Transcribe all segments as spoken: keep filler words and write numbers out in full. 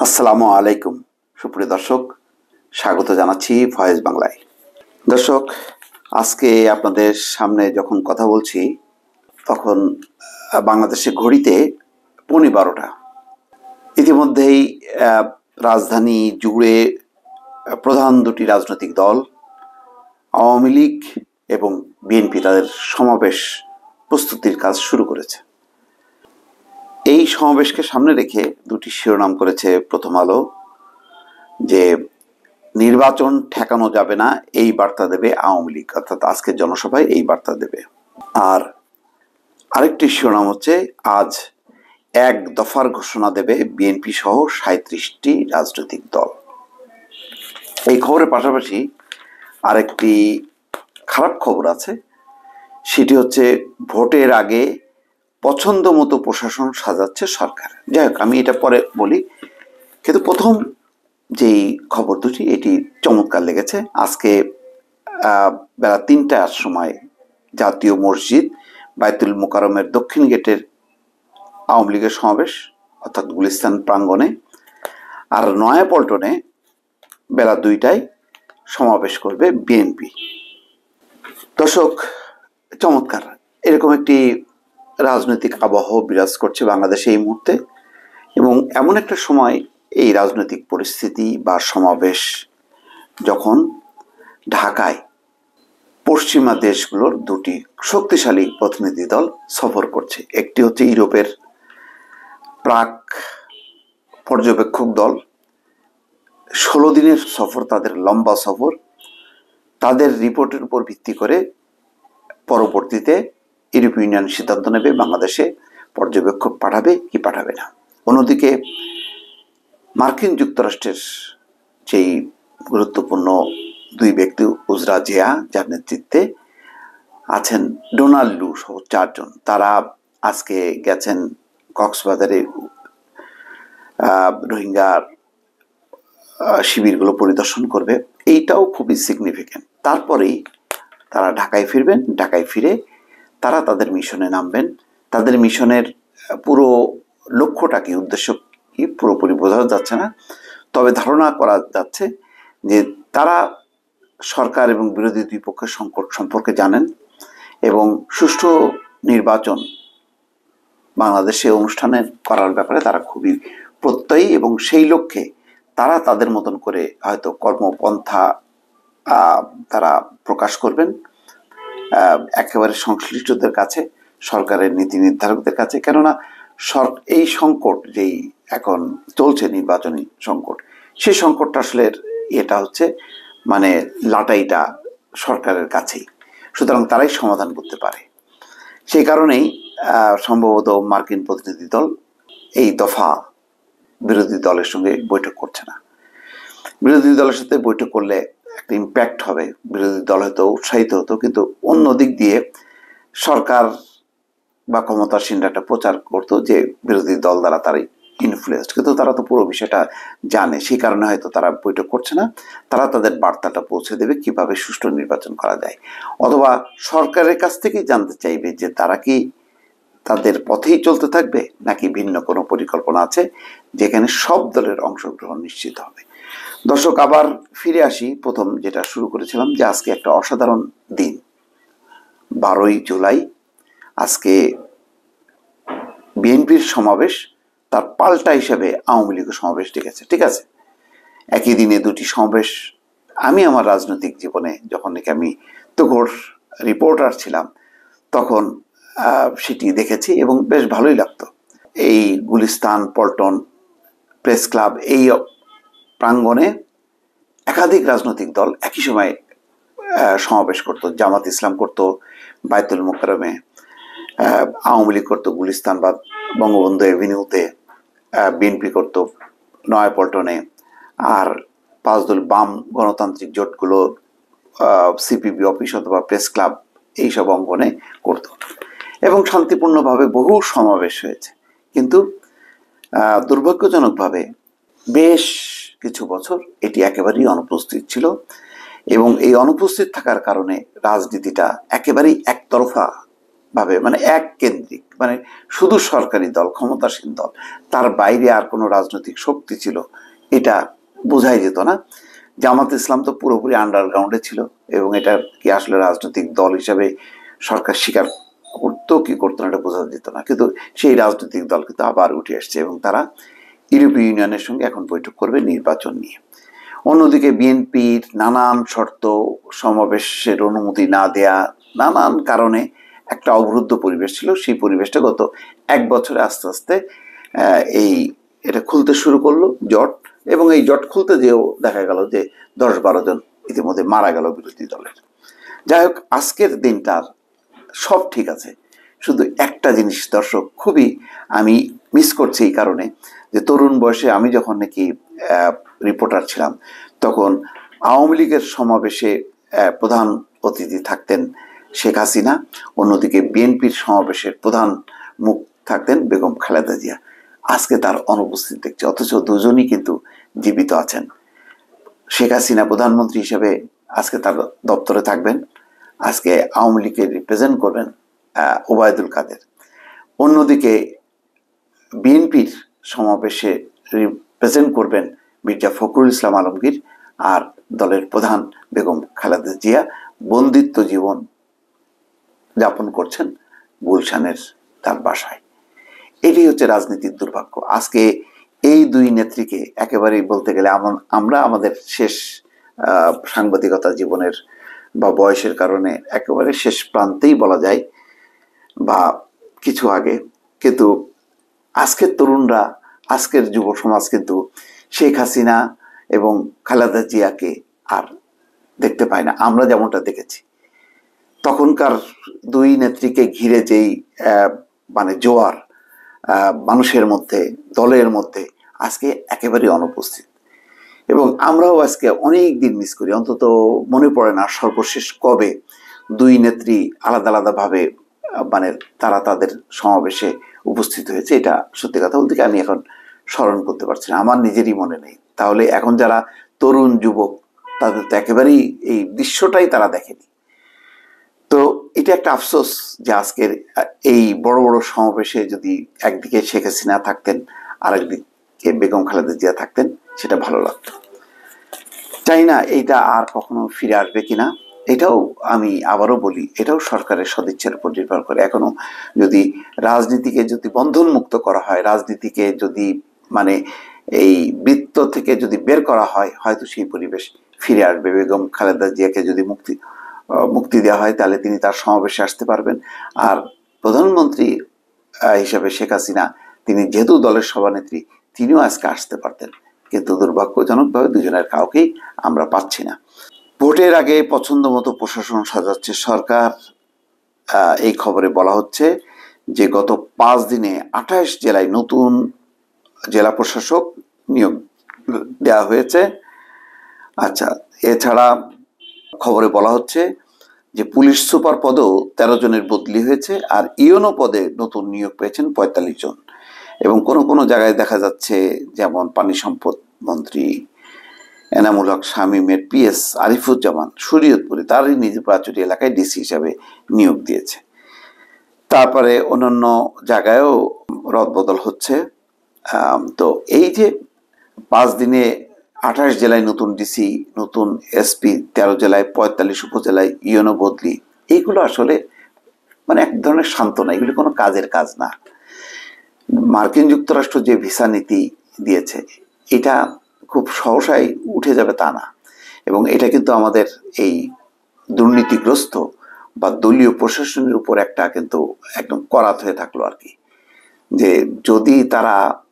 আসসালামু আলাইকুম সুপ্রিয় দর্শক, স্বাগত জানাচ্ছি ভয়েস বাংলায়। দর্শক, আজকে আপনাদের সামনে যখন কথা বলছি তখন বাংলাদেশের ঘড়িতে পৌনে বারোটা। ইতিমধ্যেই রাজধানী জুড়ে প্রধান দুটি রাজনৈতিক দল আওয়ামী লীগ এবং বিএনপি তাদের সমাবেশ প্রস্তুতির কাজ শুরু করেছে। এই সমাবেশকে সামনে রেখে দুটি শিরোনাম করেছে প্রথম আলো, যে নির্বাচন ঠেকানো যাবে না এই বার্তা দেবে আওয়ামী লীগ, অর্থাৎ আজকের জনসভায় এই বার্তা দেবে। আর আরেকটি শিরোনাম হচ্ছে আজ এক দফার ঘোষণা দেবে বিএনপি সহ সাঁইত্রিশটি রাজনৈতিক দল। এই খবরের পাশাপাশি আরেকটি খারাপ খবর আছে, সেটি হচ্ছে ভোটের আগে পছন্দ মতো প্রশাসন সাজাচ্ছে সরকার। যাই হোক, আমি এটা পরে বলি, কিন্তু প্রথম যেই খবর দুটি এটি চমৎকার লেগেছে। আজকে বেলা তিনটার সময় জাতীয় মসজিদ বাইতুল মোকাররমের দক্ষিণ গেটের আওয়ামী লীগের সমাবেশ, অর্থাৎ গুলিস্তান প্রাঙ্গণে, আর নয়াপল্টনে বেলা দুইটায় সমাবেশ করবে বিএনপি। দর্শক, চমৎকার এরকম একটি রাজনৈতিক আবহ বিরাজ করছে বাংলাদেশে এই মুহূর্তে, এবং এমন একটা সময় এই রাজনৈতিক পরিস্থিতি বা সমাবেশ যখন ঢাকায় পশ্চিমা দেশগুলোর দুটি শক্তিশালী প্রতিনিধি দল সফর করছে। একটি হচ্ছে ইউরোপের প্রাক পর্যবেক্ষক দল, ষোলো দিনের সফর, তাদের লম্বা সফর। তাদের রিপোর্টের উপর ভিত্তি করে পরবর্তীতে ইউরোপীয় ইউনিয়ন সিদ্ধান্ত নেবে বাংলাদেশে পর্যবেক্ষক পাঠাবে কি পাঠাবে না। অন্যদিকে মার্কিন যুক্তরাষ্ট্রের যেই গুরুত্বপূর্ণ দুই ব্যক্তি, উজরা জিয়া, যার নেতৃত্বে আছেন ডোনাল্ড লু সহ চারজন, তারা আজকে গেছেন কক্সবাজারে রোহিঙ্গা শিবিরগুলো পরিদর্শন করবে। এইটাও খুবই সিগনিফিক্যান্ট। তারপরেই তারা ঢাকায় ফিরবেন। ঢাকায় ফিরে তারা তাদের মিশনে নামবেন। তাদের মিশনের পুরো লক্ষ্যটা কি, উদ্দেশ্য কি, পুরোপুরি বোঝা যাচ্ছে না, তবে ধারণা করা যাচ্ছে যে তারা সরকার এবং বিরোধী দুই পক্ষের সংকট সম্পর্কে জানেন এবং সুষ্ঠু নির্বাচন বাংলাদেশে অনুষ্ঠানে করার ব্যাপারে তারা খুবই প্রত্যয়ী, এবং সেই লক্ষ্যে তারা তাদের মতন করে হয়তো কর্মপন্থা তারা প্রকাশ করবেন একেবারে সংশ্লিষ্টদের কাছে, সরকারের নীতি নির্ধারকদের কাছে। কেননা এই সংকট যেই এখন চলছে, নির্বাচনী সংকট, সেই সংকটটা আসলে এটা হচ্ছে মানে লাটাইটা সরকারের কাছেই, সুতরাং তারাই সমাধান করতে পারে। সেই কারণেই সম্ভবত মার্কিন প্রতিনিধি দল এই দফা বিরোধী দলের সঙ্গে বৈঠক করছে না। বিরোধী দলের সাথে বৈঠক করলে একটা ইম্প্যাক্ট হবে, বিরোধী দল হয়তো উৎসাহিত হতো, কিন্তু অন্য দিক দিয়ে সরকার বা ক্ষমতাসীনরা একটা প্রচার করতো যে বিরোধী দল দ্বারা তারাই ইনফ্লুয়েন্সড, কিন্তু তারা তো পুরো বিষয়টা জানে। সেই কারণে হয়তো তারা বৈঠক করছে না। তারা তাদের বার্তাটা পৌঁছে দেবে কিভাবে সুষ্ঠু নির্বাচন করা যায়, অথবা সরকারের কাছ থেকেই জানতে চাইবে যে তারা কি তাদের পথেই চলতে থাকবে নাকি ভিন্ন কোনো পরিকল্পনা আছে যেখানে সব দলের অংশগ্রহণ নিশ্চিত হবে। দর্শক, আবার ফিরে আসি প্রথম যেটা শুরু করেছিলাম, যে আজকে একটা অসাধারণ দিন, বারোই জুলাই। আজকে বিএনপির সমাবেশ, তার পাল্টা হিসেবে আওয়ামী লীগের সমাবেশ ডেকেছে। ঠিক আছে, একই দিনে দুটি সমাবেশ আমি আমার রাজনৈতিক জীবনে, যখন নাকি আমি তোঘর রিপোর্টার ছিলাম, তখন সেটি দেখেছি এবং বেশ ভালোই লাগতো। এই গুলিস্তান, পল্টন, প্রেস ক্লাব, এই প্রাঙ্গণে একাধিক রাজনৈতিক দল একই সময় সমাবেশ করত। জামাত ইসলাম করত বাইতুল মোকাররমে, আওয়ামী লীগ করতো গুলিস্তান বা বঙ্গবন্ধু এভিনিউতে, বিএনপি করতো নয়াপল্টনে, আর পাঁচ দল বাম গণতান্ত্রিক জোটগুলো সিপিবি অফিস অথবা প্রেস ক্লাব এইসব অঙ্গনে করত, এবং শান্তিপূর্ণভাবে বহু সমাবেশ হয়েছে। কিন্তু দুর্ভাগ্যজনকভাবে বেশ কিছু বছর এটি একেবারেই অনুপস্থিত ছিল, এবং এই অনুপস্থিত থাকার কারণে রাজনীতিটা একেবারেই একতরফা ভাবে মানে এক কেন্দ্রিক, মানে শুধু সরকারি দল, ক্ষমতাসীন দল, তার বাইরে আর কোনো রাজনৈতিক শক্তি ছিল এটা বোঝাই যেত না। জামাত ইসলাম তো পুরোপুরি আন্ডারগ্রাউন্ডে ছিল এবং এটা কি আসলে রাজনৈতিক দল হিসাবে সরকার স্বীকার করতো কি করতো না এটা বোঝা যেত না, কিন্তু সেই রাজনৈতিক দল কিন্তু আবার উঠে আসছে এবং তারা ইউরোপীয় ইউনিয়নের সঙ্গে এখন বৈঠক করবে নির্বাচন নিয়ে। অন্যদিকে বিএনপির নানান শর্ত, সমাবেশের অনুমতি না দেয়া, নানান কারণে একটা অবরুদ্ধ পরিবেশ ছিল। সেই পরিবেশটা গত এক বছরে আস্তে আস্তে এই এটা খুলতে শুরু করলো জট, এবং এই জট খুলতে যেও দেখা গেল যে দশ বারো জন ইতিমধ্যে মারা গেল বিরোধী দলের। যাই হোক, আজকের দিনটার সব ঠিক আছে, শুধু একটা জিনিস দর্শক খুবই আমি মিস করছি এই কারণে যে তরুণ বয়সে আমি যখন নাকি রিপোর্টার ছিলাম তখন আওয়ামী লীগের সমাবেশে প্রধান অতিথি থাকতেন শেখ হাসিনা, অন্যদিকে বিএনপির সমাবেশের প্রধান মুখ থাকতেন বেগম খালেদা জিয়া। আজকে তার অনুপস্থিত দেখছি, অথচ দুজনই কিন্তু জীবিত আছেন। শেখ হাসিনা প্রধানমন্ত্রী হিসেবে আজকে তার দপ্তরে থাকবেন, আজকে আওয়ামী লীগকে রিপ্রেজেন্ট করবেন ওবায়দুল কাদের। অন্যদিকে বিএনপির সমাবেশে রিপ্রেজেন্ট করবেন মির্জা ফখরুল ইসলাম আলমগীর, আর দলের প্রধান বেগম খালেদা জিয়া বন্দিত্ব জীবন যাপন করছেন গুলশানের তার বাসায়। এটি হচ্ছে রাজনীতির দুর্ভাগ্য। আজকে এই দুই নেত্রীকে একেবারেই বলতে গেলে আমরা আমাদের শেষ সাংবাদিকতা জীবনের বা বয়সের কারণে একেবারে শেষ প্রান্তেই বলা যায় বা কিছু আগে, কিন্তু আজকের তরুণরা, আজকের যুব সমাজ কিন্তু শেখ হাসিনা এবং খালেদা জিয়াকে আর দেখতে পায় না আমরা যেমনটা দেখেছি। তখনকার দুই নেত্রীকে ঘিরে যেই মানে জোয়ার মানুষের মধ্যে, দলের মধ্যে, আজকে একেবারে অনুপস্থিত। এবং আমরাও আজকে অনেক দিন মিস করি, অন্তত মনে পড়ে না সর্বশেষ কবে দুই নেত্রী আলাদা আলাদাভাবে মানে তারা তাদের সমাবেশে উপস্থিত হয়েছে। এটা সত্যি কথা বলতে আমি এখন স্মরণ করতে পারছি না, আমার নিজেরই মনে নেই। তাহলে এখন যারা তরুণ যুবক তাদের তো একেবারেই এই দৃশ্যটাই তারা দেখেনি। তো এটা একটা আফসোস যে আজকের এই বড় বড় সমাবেশে যদি একদিকে শেখ হাসিনা থাকতেন আর একদিকে বেগম খালেদা জিয়া থাকতেন সেটা ভালো লাগতো। চাই না এইটা আর কখনো ফিরে আসবে কিনা, এটাও আমি আবারও বলি, এটাও সরকারের সদিচ্ছার উপর নির্ভর করে। এখনো যদি রাজনীতিকে যদি বন্ধন মুক্ত করা হয়, রাজনীতিকে যদি মানে এই বৃত্ত থেকে যদি বের করা হয়, হয়তো সেই পরিবেশ ফিরে আসবে। বেগম খালেদা জিয়াকে যদি মুক্তি মুক্তি দেওয়া হয় তাহলে তিনি তার সমাবেশে আসতে পারবেন। আর প্রধানমন্ত্রী হিসেবে শেখ হাসিনা, তিনি যেহেতু দলের সভানেত্রী, তিনিও আজকে আসতে পারতেন, কিন্তু দুর্ভাগ্যজনকভাবে দুজনের কাউকেই আমরা পাচ্ছি না। ভোটের আগে পছন্দ মতো প্রশাসন সাজাচ্ছে সরকার, এই খবরে বলা হচ্ছে যে গত পাঁচ দিনে আঠাশ জেলায় নতুন জেলা প্রশাসক নিয়োগ দেওয়া হয়েছে। আচ্ছা, এছাড়া খবরে বলা হচ্ছে যে পুলিশ সুপার পদেও তেরো জনের বদলি হয়েছে, আর ইউনো পদে নতুন নিয়োগ পেয়েছেন পঁয়তাল্লিশ জন। এবং কোনো কোনো জায়গায় দেখা যাচ্ছে, যেমন পানি সম্পদ মন্ত্রী এনামুল হক শামীমের পিএস আরিফুজ্জামান শরীয়তপুরে তারই নির্বাচনী এলাকায় ডিসি হিসাবে নিয়োগ দিয়েছে। তারপরে অন্যান্য জায়গায়ও রদবদল হচ্ছে। তো এই যে পাঁচ দিনে আঠাশ জেলায় নতুন ডিসি, নতুন এসপি, তেরো জেলায় পঁয়তাল্লিশ উপজেলায় ইউনো বদলি, এইগুলো আসলে মানে এক ধরনের সান্ত্বনা, এগুলি কোনো কাজের কাজ না। মার্কিন যুক্তরাষ্ট্র যে ভিসা নীতি দিয়েছে এটা খুব সহসাই উঠে যাবে তা না, এবং এটা কিন্তু আমাদের এই দুর্নীতিগ্রস্ত বা দলীয় প্রশাসনের উপর একটা কিন্তু একদম করাত হয়ে থাকলো আর কি, যে যদি তারা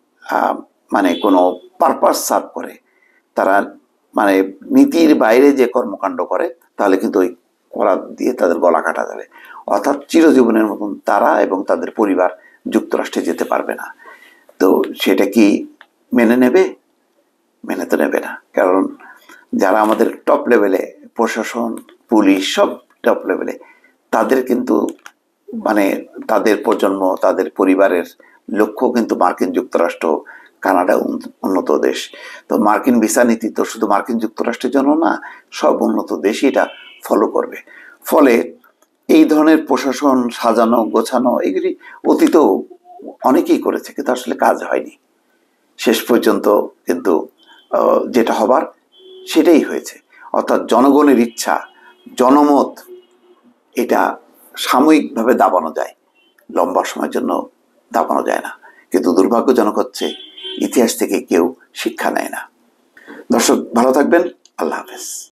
মানে কোনো পারপাস সার্ভ করে, তারা মানে নীতির বাইরে যে কর্মকাণ্ড করে, তাহলে কিন্তু ওই করাত দিয়ে তাদের গলা কাটা যাবে। অর্থাৎ চিরজীবনের মতন তারা এবং তাদের পরিবার যুক্তরাষ্ট্রে যেতে পারবে না। তো সেটা কি মেনে নেবে? মেনে তো নেবে না, কারণ যারা আমাদের টপ লেভেলে প্রশাসন, পুলিশ, সব টপ লেভেলে, তাদের কিন্তু মানে তাদের প্রজন্ম, তাদের পরিবারের লক্ষ্য কিন্তু মার্কিন যুক্তরাষ্ট্র, কানাডা উন্নত দেশ। তো মার্কিন ভিসা নীতি তো শুধু মার্কিন যুক্তরাষ্ট্রের জন্য না, সব উন্নত দেশই এটা ফলো করবে। ফলে এই ধরনের প্রশাসন সাজানো গোছানো এগুলি অতীতেও অনেকেই করেছে, কিন্তু আসলে কাজ হয়নি। শেষ পর্যন্ত কিন্তু যেটা হবার সেটাই হয়েছে। অর্থাৎ জনগণের ইচ্ছা, জনমত, এটা সাময়িকভাবে দাবানো যায়, লম্বা সময়ের জন্য দাবানো যায় না। কিন্তু দুর্ভাগ্যজনক হচ্ছে ইতিহাস থেকে কেউ শিক্ষা নেয় না। দর্শক ভালো থাকবেন, আল্লাহ হাফেজ।